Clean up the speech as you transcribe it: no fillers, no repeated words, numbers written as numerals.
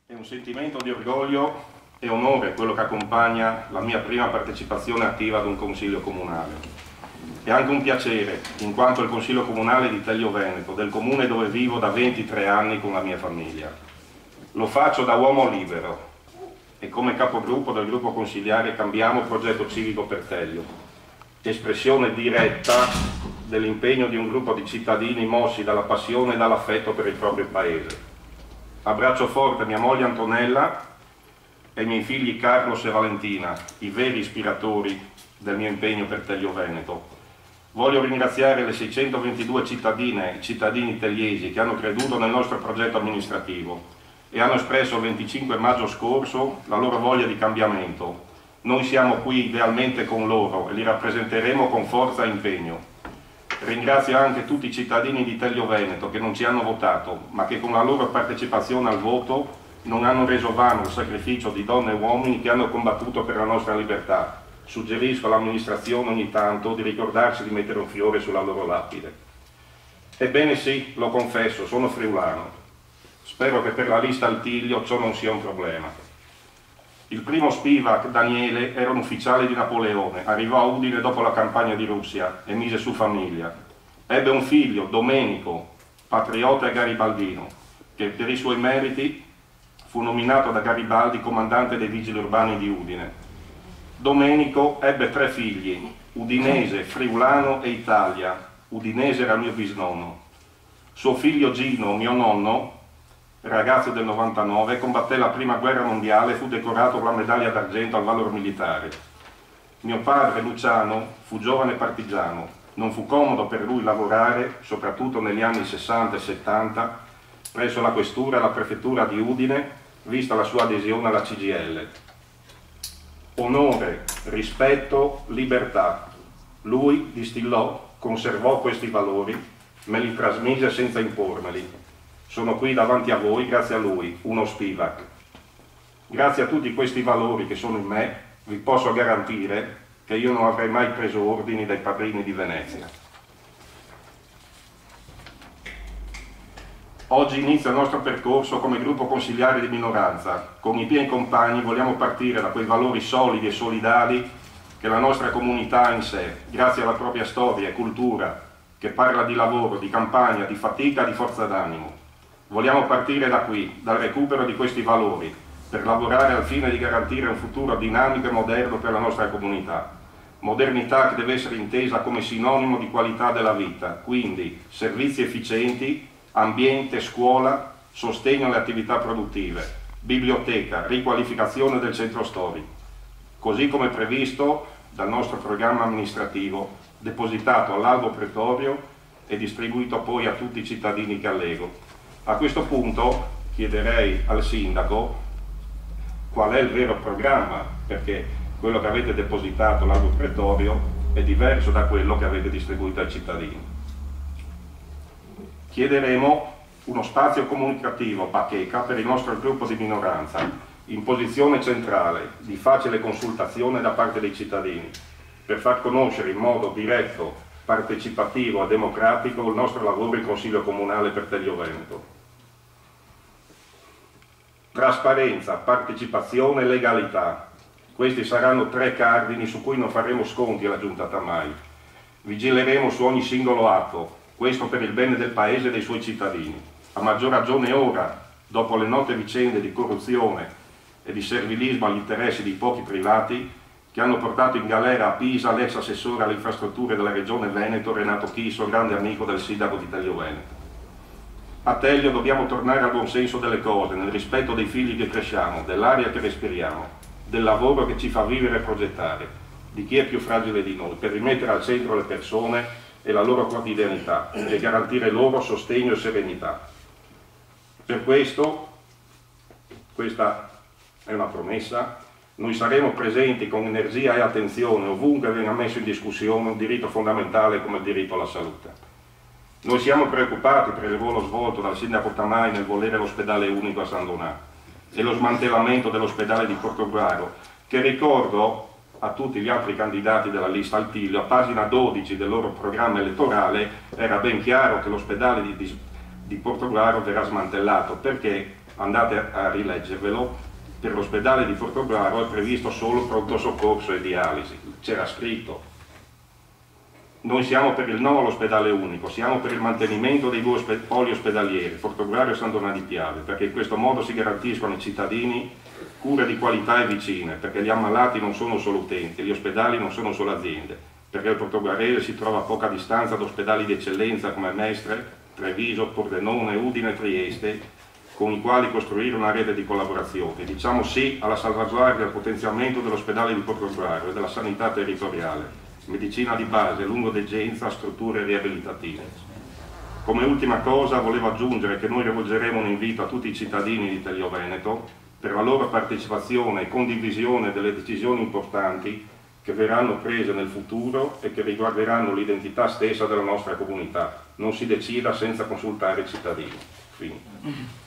È un sentimento di orgoglio e onore quello che accompagna la mia prima partecipazione attiva ad un consiglio comunale. È anche un piacere, in quanto il consiglio comunale di Telio Veneto, del comune dove vivo da 23 anni con la mia famiglia. Lo faccio da uomo libero e come capogruppo del gruppo consigliare Cambiamo Progetto Civico per Telio, espressione diretta dell'impegno di un gruppo di cittadini mossi dalla passione e dall'affetto per il proprio paese. Abbraccio forte mia moglie Antonella e i miei figli Carlos e Valentina, i veri ispiratori del mio impegno per Telio Veneto. Voglio ringraziare le 622 cittadine e cittadini teliesi che hanno creduto nel nostro progetto amministrativo e hanno espresso il 25 maggio scorso la loro voglia di cambiamento. Noi siamo qui idealmente con loro e li rappresenteremo con forza e impegno. Ringrazio anche tutti i cittadini di Telio Veneto che non ci hanno votato, ma che con la loro partecipazione al voto non hanno reso vano il sacrificio di donne e uomini che hanno combattuto per la nostra libertà. Suggerisco all'amministrazione ogni tanto di ricordarsi di mettere un fiore sulla loro lapide. Ebbene sì, lo confesso, sono friulano. Spero che per la lista Altiglio ciò non sia un problema. Il primo Spivak, Daniele, era un ufficiale di Napoleone, arrivò a Udine dopo la campagna di Russia e mise su famiglia. Ebbe un figlio, Domenico, patriota e garibaldino, che per i suoi meriti fu nominato da Garibaldi comandante dei vigili urbani di Udine. Domenico ebbe 3 figli, udinese, friulano e Italia. Udinese era il mio bisnonno. Suo figlio Gino, mio nonno, ragazzo del 99, combatté la prima guerra mondiale e fu decorato con la medaglia d'argento al valor militare. Mio padre, Luciano, fu giovane partigiano. Non fu comodo per lui lavorare, soprattutto negli anni 60 e 70, presso la questura e la prefettura di Udine, vista la sua adesione alla CGIL. Onore, rispetto, libertà. Lui distillò, conservò questi valori, me li trasmise senza impormeli. Sono qui davanti a voi grazie a lui, uno Spivak. Grazie a tutti questi valori che sono in me, vi posso garantire che io non avrei mai preso ordini dai padrini di Venezia. Oggi inizia il nostro percorso come gruppo consigliare di minoranza. Con i miei compagni vogliamo partire da quei valori solidi e solidali che la nostra comunità ha in sé, grazie alla propria storia e cultura, che parla di lavoro, di campagna, di fatica, di forza d'animo. Vogliamo partire da qui, dal recupero di questi valori, per lavorare al fine di garantire un futuro dinamico e moderno per la nostra comunità. Modernità che deve essere intesa come sinonimo di qualità della vita, quindi servizi efficienti, ambiente, scuola, sostegno alle attività produttive, biblioteca, riqualificazione del centro storico, così come previsto dal nostro programma amministrativo, depositato all'Albo Pretorio e distribuito poi a tutti i cittadini che allego. A questo punto chiederei al sindaco qual è il vero programma, perché quello che avete depositato all'Albo Pretorio è diverso da quello che avete distribuito ai cittadini. Chiederemo uno spazio comunicativo, bacheca, per il nostro gruppo di minoranza, in posizione centrale, di facile consultazione da parte dei cittadini, per far conoscere in modo diretto, partecipativo e democratico il nostro lavoro in Consiglio Comunale per Telio Veneto. Trasparenza, partecipazione e legalità. Questi saranno 3 cardini su cui non faremo sconti alla Giunta Tamai. Vigileremo su ogni singolo atto, questo per il bene del Paese e dei suoi cittadini. A maggior ragione ora, dopo le note vicende di corruzione e di servilismo agli interessi di pochi privati che hanno portato in galera a Pisa l'ex assessore alle infrastrutture della Regione Veneto, Renato Chiso, grande amico del sindaco di Telio Veneto. A Telio dobbiamo tornare al buon senso delle cose, nel rispetto dei figli che cresciamo, dell'aria che respiriamo, del lavoro che ci fa vivere e progettare, di chi è più fragile di noi, per rimettere al centro le persone e la loro quotidianità e garantire loro sostegno e serenità. Per questo, questa è una promessa, noi saremo presenti con energia e attenzione ovunque venga messo in discussione un diritto fondamentale come il diritto alla salute. Noi siamo preoccupati per il ruolo svolto dal sindaco Tamai nel volere l'ospedale unico a San Donà e lo smantellamento dell'ospedale di Portogruaro, che ricordo a tutti gli altri candidati della lista Altiglio, a pagina 12 del loro programma elettorale era ben chiaro che l'ospedale di Portogruaro verrà smantellato, perché andate a rileggervelo, per l'ospedale di Portogruaro è previsto solo pronto soccorso e dialisi, c'era scritto. Noi siamo per il no all'ospedale unico, siamo per il mantenimento dei due poli ospedalieri, Portogruaro e San Donà di Piave, perché in questo modo si garantiscono ai cittadini cure di qualità e vicine, perché gli ammalati non sono solo utenti, gli ospedali non sono solo aziende, perché il portogarese si trova a poca distanza da ospedali di eccellenza come Mestre, Treviso, Pordenone, Udine e Trieste, con i quali costruire una rete di collaborazione. Diciamo sì alla salvaguardia e al potenziamento dell'ospedale di Portogruaro e della sanità territoriale, medicina di base, lungodegenza, strutture riabilitative. Come ultima cosa volevo aggiungere che noi rivolgeremo un invito a tutti i cittadini di Telio Veneto per la loro partecipazione e condivisione delle decisioni importanti che verranno prese nel futuro e che riguarderanno l'identità stessa della nostra comunità. Non si decida senza consultare i cittadini. Fine.